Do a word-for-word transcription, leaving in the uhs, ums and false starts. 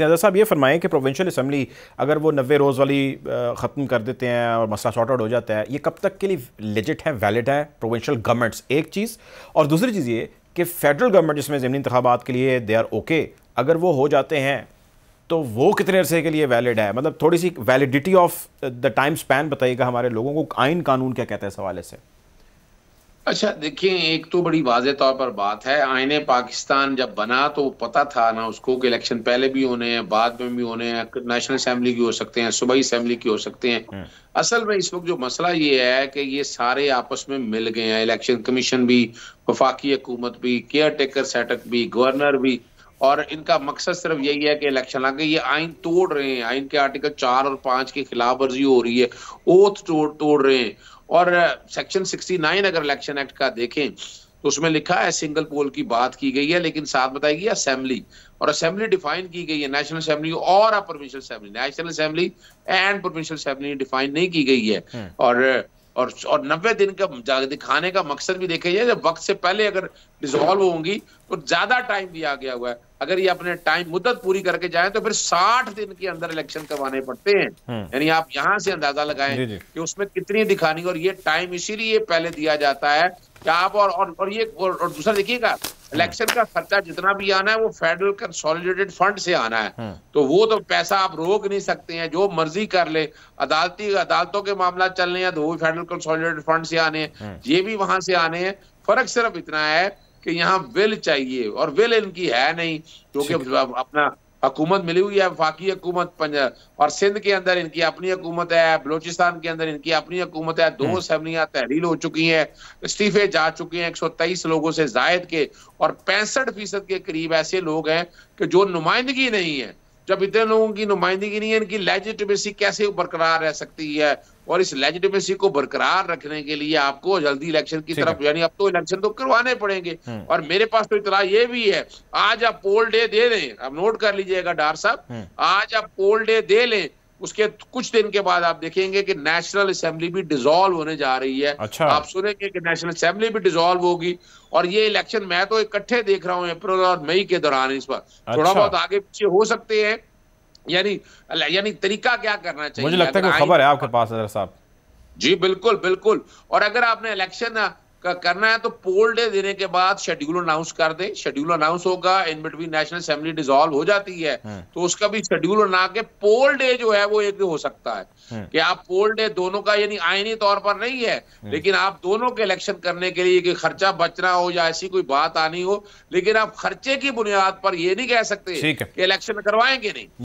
इत्यादा साहब ये फरमाएं कि प्रोविंशियल असम्बली अगर वो नब्बे रोज़ वाली ख़त्म कर देते हैं और मसला सॉर्ट आउट हो जाता है, ये कब तक के लिए लेजिट है, वैलिड है प्रोविंशियल गवर्नमेंट्स, एक चीज़। और दूसरी चीज़ ये कि फेडरल गवर्नमेंट जिसमें ज़मीनी इंतखाबात के लिए दे आर ओके, अगर वो हो जाते हैं तो वो कितने अरसे के लिए वैलिड है? मतलब थोड़ी सी validity of the time span बताइएगा हमारे लोगों को, आइन कानून क्या कहता है इस हवाले से। अच्छा देखिए, एक तो बड़ी वाज़ेह तौर पर बात है, आईने पाकिस्तान जब बना तो पता था ना उसको कि इलेक्शन पहले भी होने हैं, बाद में भी होने हैं, नेशनल असेंबली की हो सकते हैं, सूबाई असेंबली की हो सकते हैं। असल में इस वक्त जो मसला ये है कि ये सारे आपस में मिल गए हैं, इलेक्शन कमीशन भी, वफाकी हुकूमत भी, केयर टेकर सेटअप भी, गवर्नर भी, और इनका मकसद सिर्फ यही है कि इलेक्शन आके ये आइन तोड़ रहे हैं, आइन के आर्टिकल चार और पांच की खिलाफ वर्जी हो रही है, ओथ तोड़ तोड़ रहे हैं। और सेक्शन सिक्सटी नाइन अगर इलेक्शन एक्ट का देखें तो उसमें लिखा है सिंगल पोल की बात की गई है, लेकिन साथ बताएगी असेंबली, और असेंबली डिफाइन की गई है नेशनल असेंबली और provincial assembly, national assembly and provincial assembly define नहीं की गई है। और और और नब्बे दिन का दिखाने का मकसद भी देखा जाए, जब वक्त से पहले अगर डिसॉल्व होंगी तो ज्यादा टाइम दिया गया हुआ है। अगर ये अपने टाइम मुद्दत पूरी करके जाएं तो फिर साठ दिन के अंदर इलेक्शन करवाने पड़ते हैं। यानी आप यहां से अंदाजा लगाएं कि उसमें कितनी दिखानी, और ये टाइम इसीलिए पहले दिया जाता है कि आप और और, और ये और, और दूसरा देखिएगा, इलेक्शन का खर्चा जितना भी आना है वो फेडरल कंसोलिडेटेड फंड से आना है, तो वो तो पैसा आप रोक नहीं सकते हैं, जो मर्जी कर ले। अदालती अदालतों के मामला चल रहे हैं तो वो फेडरल कंसोलिडेटेड फंड से आने हैं, ये भी वहां से आने हैं। फर्क सिर्फ इतना है कि यहाँ विल चाहिए, और विल इनकी है नहीं, क्योंकि अपना हुकूमत मिली हुई है, वफाकी हुकूमत, पंजाब और सिंध के अंदर इनकी अपनी हुकूमत है, बलोचिस्तान के अंदर इनकी अपनी हुकूमत है, दो असेंबलियां तहलील हो चुकी हैं, इस्तीफे जा चुके हैं एक सौ तेईस लोगों से जायद के, और पैंसठ फीसद के करीब ऐसे लोग हैं कि जो नुमाइंदगी नहीं है। जब इतने लोगों की नुमाइंदगी नहीं है, इनकी लेजिटिमेसी कैसे बरकरार रह सकती है? और इस लेजिटिमेसी को बरकरार रखने के लिए आपको जल्दी इलेक्शन की तरफ, यानी अब तो इलेक्शन तो करवाने पड़ेंगे। और मेरे पास तो इतला ये भी है, आज आप पोल डे दे दें, आप नोट कर लीजिएगा डार साहब, आज आप पोल डे दे लें, उसके कुछ दिन के बाद आप देखेंगे कि नेशनल असेंबली भी डिसॉल्व होने जा रही है। अच्छा। आप सुनेंगे कि नेशनल असेंबली भी डिसॉल्व होगी, और ये इलेक्शन मैं तो इकट्ठे देख रहा हूँ अप्रैल और मई के दौरान। इस पर अच्छा। थोड़ा बहुत आगे पीछे हो सकते हैं, यानी यानी तरीका क्या करना चाहिए? मुझे लगता है कोई खबर है आपके पास साहब। जी बिल्कुल बिल्कुल। और अगर आपने इलेक्शन का करना है तो पोल डे देने के बाद शेड्यूल अनाउंस कर दे, शेड्यूल अनाउंस होगा, in between national assembly dissolve हो जाती है तो उसका भी शेड्यूल बना के पोल डे जो है वो एक हो सकता है कि आप पोल डे दोनों का, यानी आईनी तौर पर नहीं है, लेकिन आप दोनों के इलेक्शन करने के लिए कि खर्चा बचना हो या ऐसी कोई बात आनी हो, लेकिन आप खर्चे की बुनियाद पर ये नहीं कह सकते कि इलेक्शन करवाएंगे नहीं।